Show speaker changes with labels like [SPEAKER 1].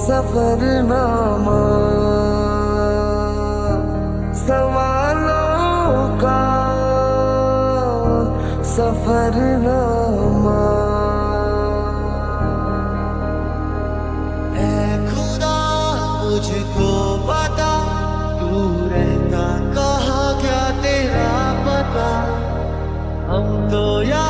[SPEAKER 1] सफरनामा सवालों का सफरनामा।
[SPEAKER 2] ऐ खुदा मुझको बता, तू रहता कहाँ, क्या तेरा पता। हम तो